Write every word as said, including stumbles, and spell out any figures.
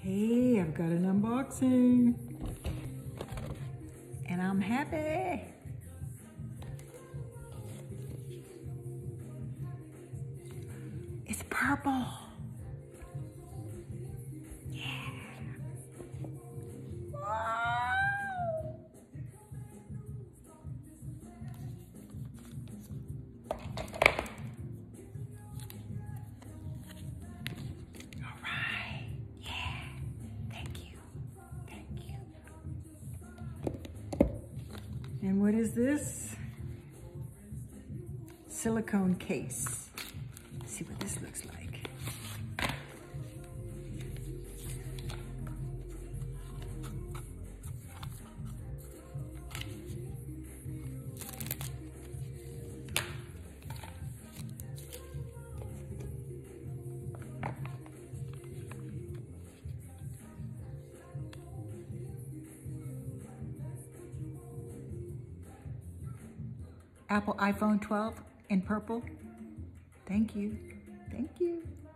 Hey, I've got an unboxing. And I'm happy. It's purple. Yeah. Wow. All right. Yeah. Thank you. Thank you. And what is this? Silicone case. Let's see what this looks like. Apple iPhone twelve in purple. Thank you. Thank you.